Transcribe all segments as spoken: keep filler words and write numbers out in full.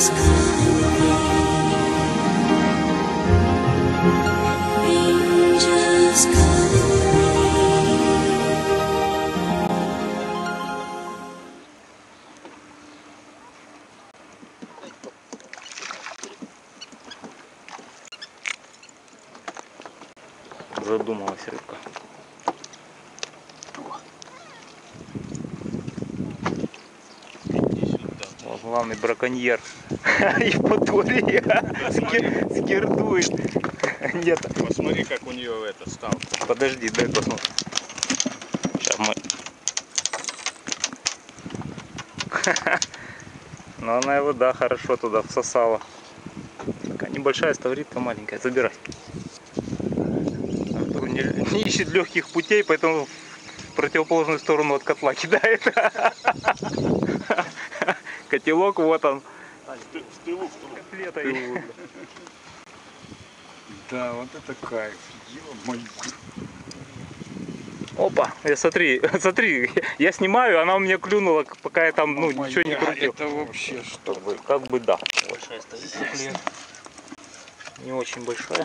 Задумалась рыбка. Вот главный браконьер Евпатории скирдует. Нет. Посмотри, как у нее это стал. Подожди, дай посмотрим. Сейчас мы. Но она его, да, хорошо туда всосала. Такая небольшая ставритка, маленькая. Забирай. Не, не ищет легких путей, поэтому в противоположную сторону от котла кидает. Котелок, вот он. В тылу, в тылу. Да, вот это кайф. Опа, я смотри, смотри, я снимаю, она у меня клюнула, пока я там, ну, О, ничего не крутил. Это вообще что? Как бы, как бы да. Большая стоит. Не очень большая.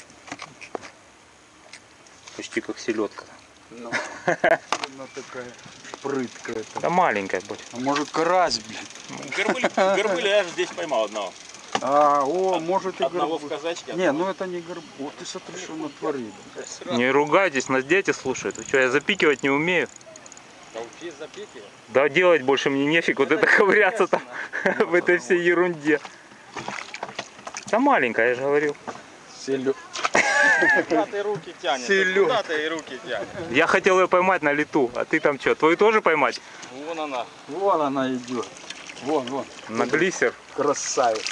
Почти как селедка. Ну, она такая прыткая. Да маленькая будет. А может карась, блядь? Горбыля, горбыля я же здесь поймал одного. А, о, может и Одного горбыль. в казачке. Не, ну это не горб. Вот ты смотри, что натворил. Не ругайтесь, нас дети слушают. Вы что, я запикивать не умею. Толпе запикивать. Да делать больше мне нефиг, вот это ковыряться там в этой всей ерунде. Да маленькая, я же говорил. Селю. Куда ты руки тянешь? Селёдка. Куда ты и руки тянешь? Я хотел ее поймать на лету, а ты там что, твою тоже поймать? Вон она. Вон она идет. Вон, вон. На глиссер? Красавец.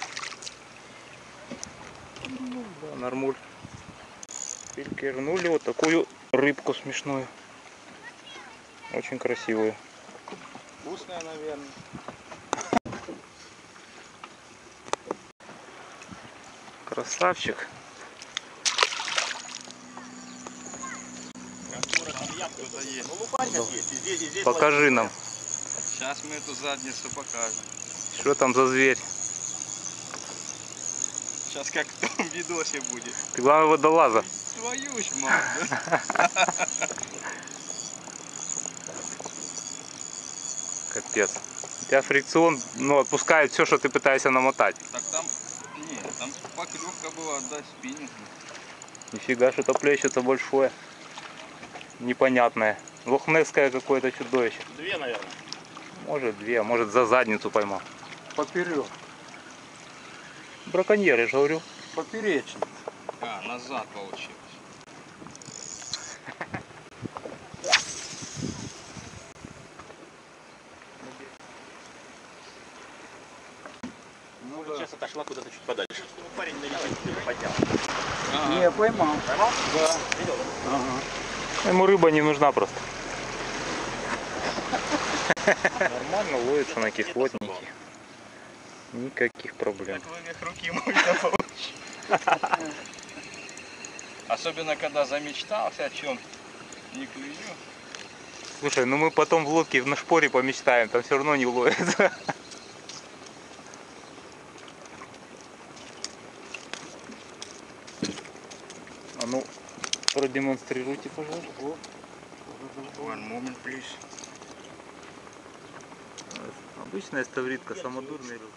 Ну, да, нормуль. Перекернули вот такую рыбку смешную. Очень красивую. Вкусная, наверное. Красавчик. Ну, лупань сейчас есть. И здесь, и здесь Покажи ловить. нам, Сейчас мы эту задницу покажем. что там за зверь. Сейчас как в том видосе будет. Ты главное водолаза. Твою ж мать. Капец. У тебя фрикцион, ну, отпускает все, что ты пытаешься намотать. Так там, не, там поклевка была, отдай спиннинг. Нифига, что-то плещется большое. Непонятное. Лохнесское какое-то чудовище. Две, наверное. Может две, а может за задницу поймал. Поперек. Браконьер, я же говорю. Поперечный. А, назад получилось. Ну, да. Сейчас отошла куда-то чуть подальше. Парень на летит поднял. Ага. Не, поймал. Поймал? Да. Видел? Ага. Ему рыба не нужна просто. Нормально ловится на кислотники. Никаких проблем. Так вывих руки можно получить. Особенно когда замечтался о чем не клюю. Слушай, ну мы потом в лодке на шпоре помечтаем, там все равно не ловится. А ну, продемонстрируйте, пожалуйста. One moment, please. Обычная ставритка, самодурный размер.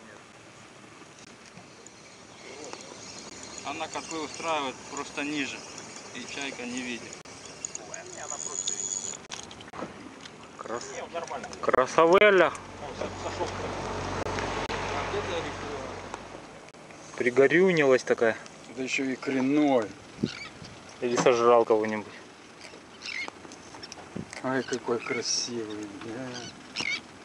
Она котлы устраивает просто ниже. И чайка не видит. Она просто Крас... не, нормально. Красавелля. Он сошел. А где-то Пригорюнилась такая. да еще и коренной. Или сожрал кого-нибудь. Ай, какой красивый. Да.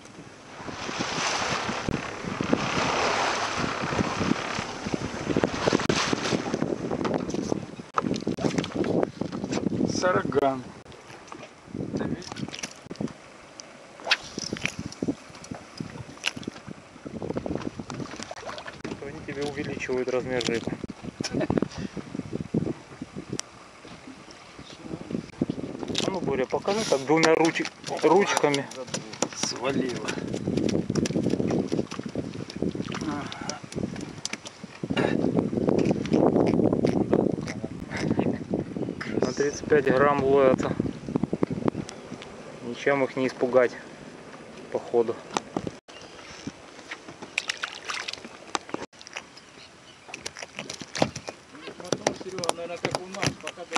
Сарган. Они тебе увеличивают размер рыбы. А ну, Боря, покажи так двумя руч... ручками. Свалила. А. тридцать пять грамм ловятся. Ничем их не испугать, походу. Мотор, Серега, наверное, как у нас, пока до...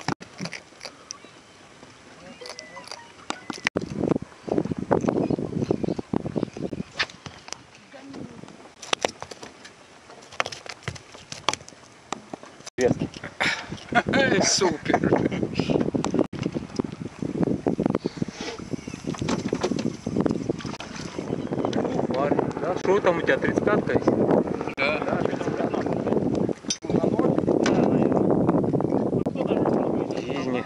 Супер. Да? Что там у тебя, тридцать пятка есть? Да. Да, тридцать пятка. Жизни.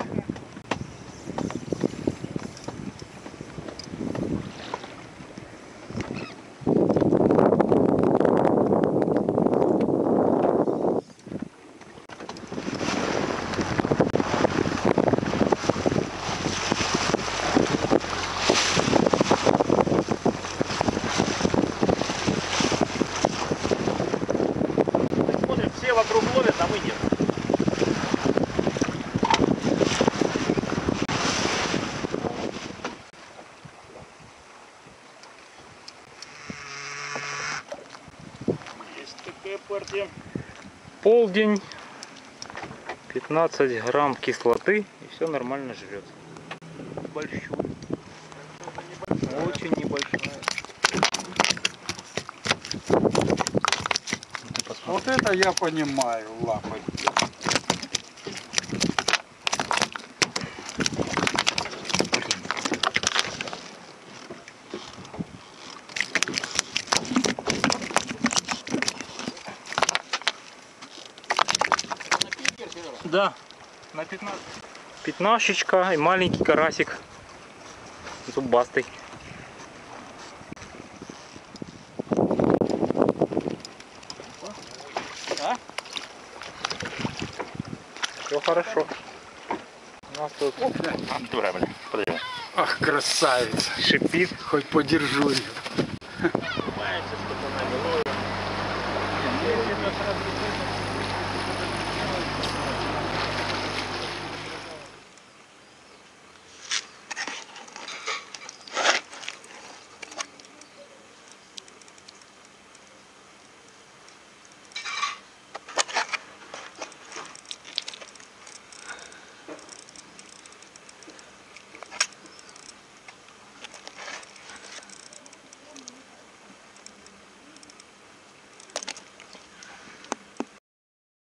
Смотрим, все вокруг ловят, а мы нет. Есть такая партия. Полдень, пятнадцать грамм кислоты, и все нормально жрет. Большой. Очень небольшая. Вот это я понимаю, лапать. Да, на пятнадцать. Пятнашечка и маленький карасик. Зубастый. А? Все хорошо. У нас тут Дура, блин. Подожди. Ах, красавец. шипит. Хоть подержу ее.